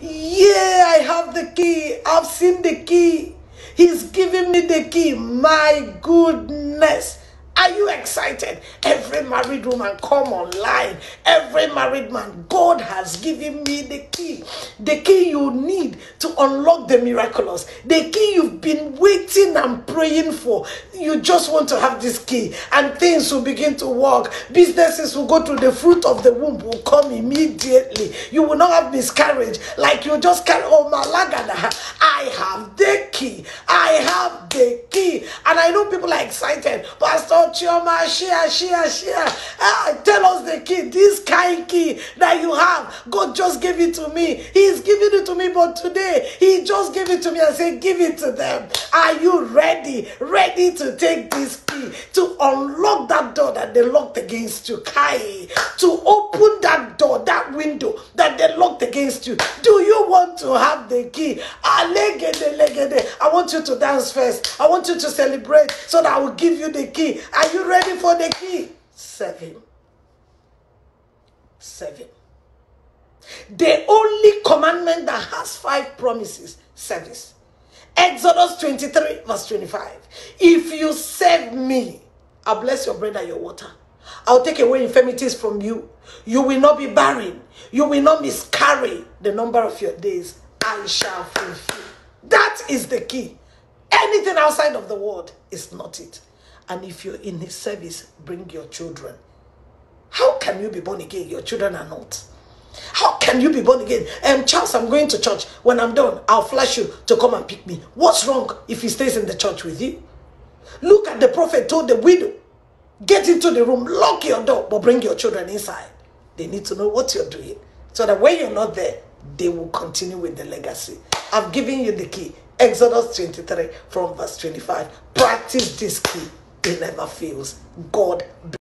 Yeah, I have the key. I've seen the key. He's giving me the key. My goodness. Are you excited? Every married woman, come online. Every married man, God has given me the key. The key you need to unlock the miraculous. The key you've been waiting and praying for. You just want to have this key and things will begin to work. Businesses will go through, the fruit of the womb will come immediately. You will not have miscarriage. Like you just carry, oh my lagada. I have the key. I have the key. And I know people are excited. Pastor Chioma, share. Tell us the key. This kind key that you have. God just gave it to me. He's giving it to me, but today He just gave it to me and said, give it to them. Are you ready? Ready to take this key to unlock that door that they locked against you? Kai, to open that door, that window that they locked against you. Do you want to have the key? I want you to dance first. I want you to celebrate so that I will give you the key. Are you ready for the key? 7. The only commandment that has 5 promises, service. Exodus 23 verse 25. If you serve me, I'll bless your bread and your water. I'll take away infirmities from you. You will not be barren. You will not miscarry the number of your days. I shall fulfill. That is the key. Anything outside of the word is not it. And if you're in His service, bring your children. How can you be born again? Your children are not. How can you be born again? Charles, I'm going to church. When I'm done, I'll flash you to come and pick me. What's wrong if he stays in the church with you? Look at the prophet told the widow, get into the room, lock your door, but bring your children inside. They need to know what you're doing, so that when you're not there, they will continue with the legacy. I've given you the key. Exodus 23 from verse 25. Practice this key. It never fails. God bless.